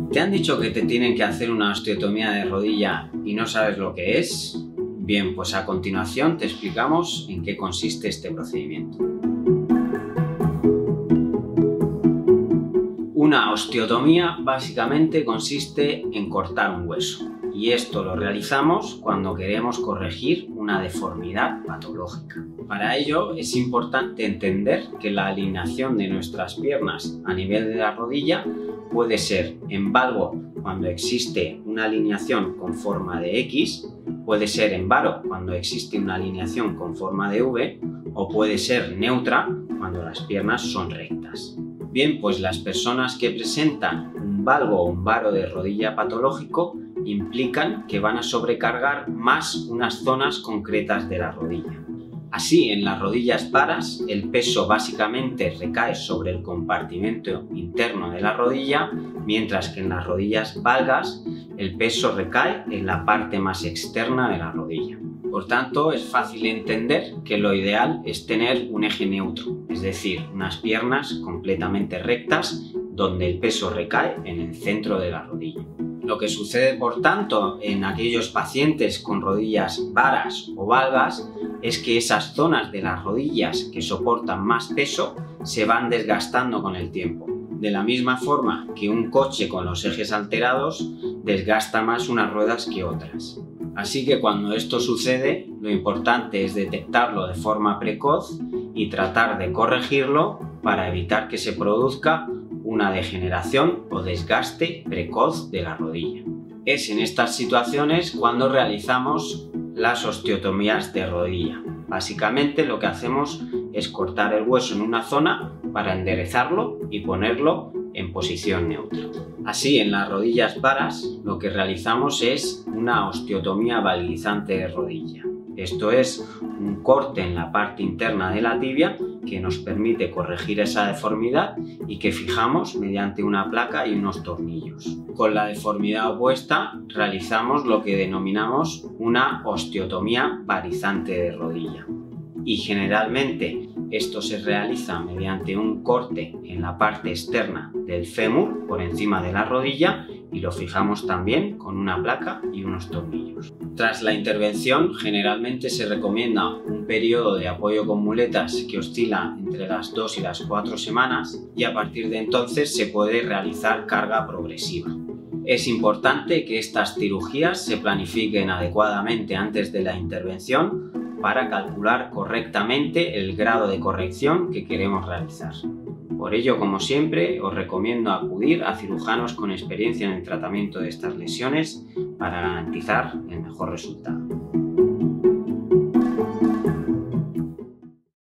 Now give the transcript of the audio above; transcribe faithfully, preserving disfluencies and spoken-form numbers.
¿Te han dicho que te tienen que hacer una osteotomía de rodilla y no sabes lo que es? Bien, pues a continuación te explicamos en qué consiste este procedimiento. Una osteotomía básicamente consiste en cortar un hueso, y esto lo realizamos cuando queremos corregir una deformidad patológica. Para ello es importante entender que la alineación de nuestras piernas a nivel de la rodilla puede ser en valgo cuando existe una alineación con forma de X, puede ser en varo cuando existe una alineación con forma de V, o puede ser neutra cuando las piernas son rectas. Bien, pues las personas que presentan un valgo o un varo de rodilla patológico implican que van a sobrecargar más unas zonas concretas de la rodilla. Así, en las rodillas varas, el peso básicamente recae sobre el compartimento interno de la rodilla, mientras que en las rodillas valgas el peso recae en la parte más externa de la rodilla. Por tanto, es fácil entender que lo ideal es tener un eje neutro, es decir, unas piernas completamente rectas donde el peso recae en el centro de la rodilla. Lo que sucede, por tanto, en aquellos pacientes con rodillas varas o valgas es que esas zonas de las rodillas que soportan más peso se van desgastando con el tiempo. De la misma forma que un coche con los ejes alterados desgasta más unas ruedas que otras. Así que cuando esto sucede, lo importante es detectarlo de forma precoz y tratar de corregirlo para evitar que se produzca una degeneración o desgaste precoz de la rodilla. Es en estas situaciones cuando realizamos las osteotomías de rodilla. Básicamente lo que hacemos es cortar el hueso en una zona para enderezarlo y ponerlo en posición neutra. Así, en las rodillas varas lo que realizamos es una osteotomía valguizante de rodilla. Esto es un corte en la parte interna de la tibia que nos permite corregir esa deformidad y que fijamos mediante una placa y unos tornillos. Con la deformidad opuesta realizamos lo que denominamos una osteotomía varizante de rodilla. Y generalmente esto se realiza mediante un corte en la parte externa del fémur por encima de la rodilla y lo fijamos también con una placa y unos tornillos. Tras la intervención, generalmente se recomienda un periodo de apoyo con muletas que oscila entre las dos y las cuatro semanas, y a partir de entonces se puede realizar carga progresiva. Es importante que estas cirugías se planifiquen adecuadamente antes de la intervención para calcular correctamente el grado de corrección que queremos realizar. Por ello, como siempre, os recomiendo acudir a cirujanos con experiencia en el tratamiento de estas lesiones para garantizar el mejor resultado.